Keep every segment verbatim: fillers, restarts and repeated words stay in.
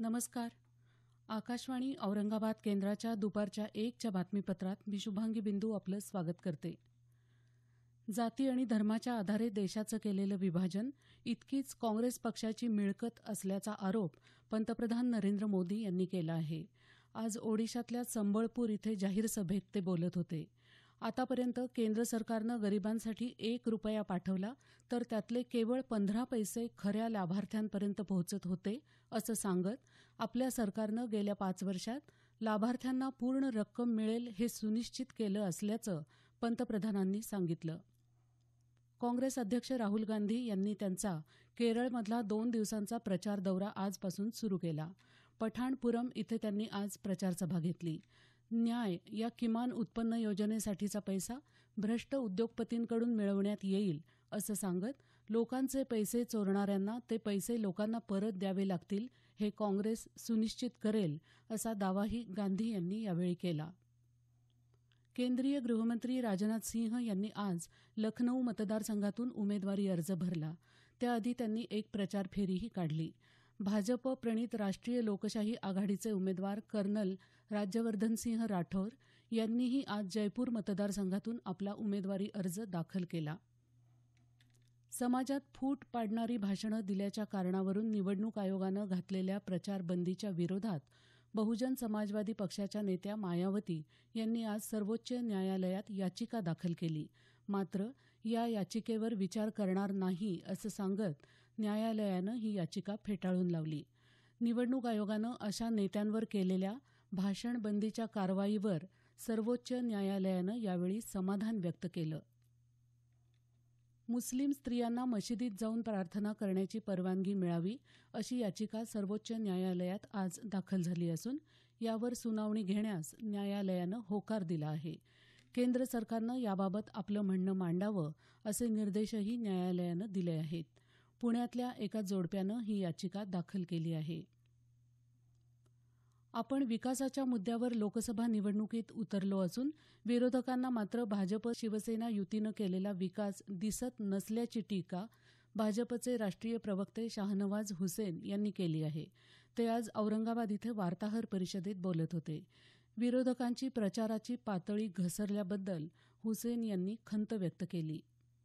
नमस्कार. आकाशवाणी औरंगाबाद केंद्राच्या दुपारच्या एकच्या बातमीपत्रात मी शुभांगी बिंदू आपलं स्वागत करते. जाती आणि धर्माच्या आधारे देशाचं केलेलं विभाजन इतकीच काँग्रेस पक्षाची मिळकत असल्याचा आरोप पंतप्रधान नरेंद्र मोदी यांनी केला आहे. आज ओडिशातल्या संबळपूर इथे जाहीर सभेत ते बोलत होते. आतापर्यंत केंद्र सरकारनं गरिबांसाठी एक रुपया पाठवला तर त्यातले केवळ पंधरा पैसे खऱ्या लाभार्थ्यांपर्यंत पोहोचत होते असं सांगत आपल्या सरकारनं गेल्या पाच वर्षात लाभार्थ्यांना पूर्ण रक्कम मिळेल हे सुनिश्चित केलं असल्याचं पंतप्रधानांनी सांगितलं. काँग्रेस अध्यक्ष राहुल गांधी यांनी त्यांचा केरळमधला दोन दिवसांचा प्रचार दौरा आजपासून सुरू केला. पठाणपुरम इथे त्यांनी आज प्रचारसभा घेतली. न्याय या किमान उत्पन्न योजनेसाठीचा पैसा भ्रष्ट उद्योगपतींकडून मिळवण्यात येईल असं सांगत लोकांचे पैसे चोरणाऱ्यांना ते पैसे लोकांना परत द्यावे लागतील हे काँग्रेस सुनिश्चित करेल असा दावाही गांधी यांनी यावेळी केला. केंद्रीय गृहमंत्री राजनाथ सिंह यांनी आज लखनौ मतदारसंघातून उमेदवारी अर्ज भरला. त्याआधी त्यांनी एक प्रचार फेरीही काढली. भाजप प्रणित राष्ट्रीय लोकशाही आघाडीचे उमेदवार कर्नल राज्यवर्धनसिंह राठोर यांनीही आज जयपूर मतदारसंघातून आपला उमेदवारी अर्ज दाखल केला. समाजात फूट पाडणारी भाषणं दिल्याच्या कारणावरून निवडणूक आयोगानं घातलेल्या प्रचार बंदीच्या विरोधात बहुजन समाजवादी पक्षाच्या नेत्या मायावती यांनी आज सर्वोच्च न्यायालयात याचिका दाखल केली. मात्र या याचिकेवर विचार करणार नाही असं सांगत न्यायालयानं ही याचिका फेटाळून लावली. निवडणूक आयोगानं अशा नेत्यांवर केलेल्या भाषण बंदीच्या कारवाईवर सर्वोच्च न्यायालयानं यावेळी समाधान व्यक्त केलं. मुस्लिम स्त्रियांना मशिदीत जाऊन प्रार्थना करण्याची परवानगी मिळावी अशी याचिका सर्वोच्च न्यायालयात आज दाखल झाली असून यावर सुनावणी घेण्यास न्यायालयानं होकार दिला आहे. केंद्र सरकारनं याबाबत आपलं म्हणणं मांडावं असे निर्देशही न्यायालयानं दिले आहेत. पुण्यातल्या एका जोडप्यानं ही याचिका दाखल केली आहे. आपण विकासाच्या मुद्द्यावर लोकसभा निवडणुकीत उतरलो असून विरोधकांना मात्र भाजप शिवसेना युतीनं केलेला विकास दिसत नसल्याची टीका भाजपचे राष्ट्रीय प्रवक्ते शाहनवाज हुसेन यांनी केली आहे. ते आज औरंगाबाद इथे वार्ताहर परिषदेत बोलत होते. विरोधकांची प्रचाराची पातळी घसरल्याबद्दल हुसेन यांनी खंत व्यक्त केली.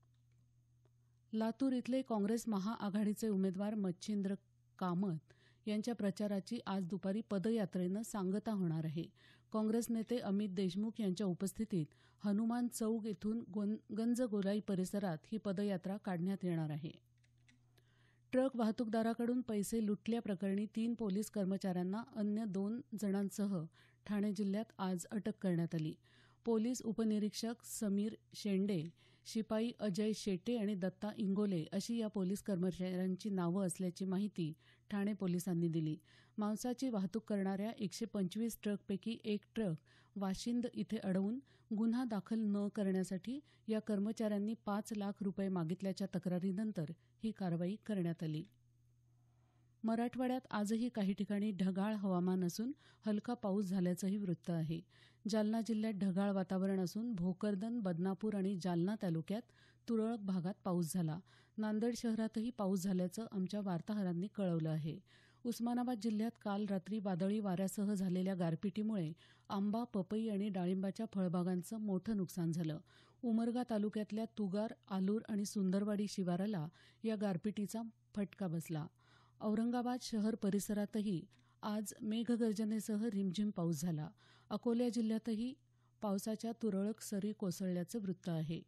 लातूर इथले काँग्रेस महाआघाडीचे उमेदवार मच्छिंद्र कामत यांच्या प्रचाराची आज दुपारी पदयात्रेनं सांगता होणार आहे. काँग्रेस नेते अमित देशमुख यांच्या उपस्थितीत हनुमान चौक इथून गंजगोलाई परिसरात ही पदयात्रा काढण्यात येणार आहे. ट्रक वाहतूकदाराकडून पैसे लुटल्याप्रकरणी तीन पोलीस कर्मचाऱ्यांना अन्य दोन जणांसह ठाणे जिल्ह्यात आज अटक करण्यात आली. पोलीस उपनिरीक्षक समीर शेंडे, शिपाई अजय शेटे आणि दत्ता इंगोले अशी या पोलीस कर्मचाऱ्यांची नावं असल्याची माहिती ठाणे पोलिसांनी दिली. मांसाची वाहतूक करणाऱ्या एकशे पंचवीस ट्रकपैकी एक ट्रक वाशिंद इथे अडवून गुन्हा दाखल न करण्यासाठी या कर्मचाऱ्यांनी पाच लाख रुपये मागितल्याच्या तक्रारीनंतर ही कारवाई करण्यात आली. मराठवाड्यात आजही काही ठिकाणी ढगाळ हवामान असून हलका पाऊस झाल्याचंही वृत्त आहे. जालना जिल्ह्यात ढगाळ वातावरण असून भोकरदन, बदनापूर आणि जालना तालुक्यात तुरळक भागात पाऊस झाला. नांदेड शहरातही पाऊस झाल्याचं आमच्या वार्ताहरांनी कळवलं आहे. उस्मानाबाद जिल्ह्यात काल रात्री वादळी वाऱ्यासह झालेल्या गारपिटीमुळे आंबा, पपई आणि डाळिंबाच्या फळबागांचं मोठं नुकसान झालं. उमरगा तालुक्यातल्या तुगार, आलूर आणि सुंदरवाडी शिवाराला या गारपिटीचा फटका बसला. औरंगाबाद शहर परिसरातही आज मेघगर्जनेसह रिमझिम पाऊस झाला. अकोला जिल्ह्यातही पावसाच्या तुरळक सरी कोसळल्याचं वृत्त आहे.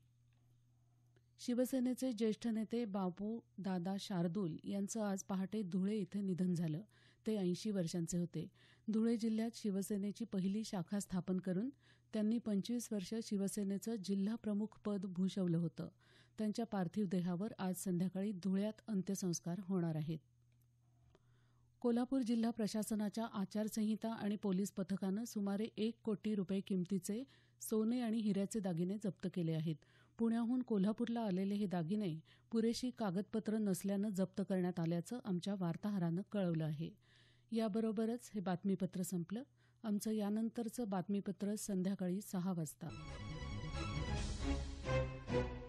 शिवसेनेचे ज्येष्ठ नेते बापू दादा शार्दूल यांचं आज पहाटे धुळे इथं निधन झालं. ते ऐंशी वर्षांचे होते. धुळे जिल्ह्यात शिवसेनेची पहिली शाखा स्थापन करून त्यांनी पंचवीस वर्ष शिवसेनेचं जिल्हाप्रमुख पद भूषवलं होतं. त्यांच्या पार्थिव देहावर आज संध्याकाळी धुळ्यात अंत्यसंस्कार होणार आहेत. कोल्हापूर जिल्हा प्रशासनाच्या आचारसंहिता आणि पोलीस पथकानं सुमारे एक कोटी रुपये किमतीचे सोने आणि हिऱ्याचे दागिने जप्त केले आहेत. पुण्याहून कोल्हापूरला आलेले हे दागिने पुरेशी कागदपत्र नसल्यानं जप्त करण्यात आल्याचं आमच्या वार्ताहरानं कळवलं आहे. याबरोबरच हे बातमीपत्र संपलं. आमचं यानंतरचं बातमीपत्र संध्याकाळी सहा वाजता.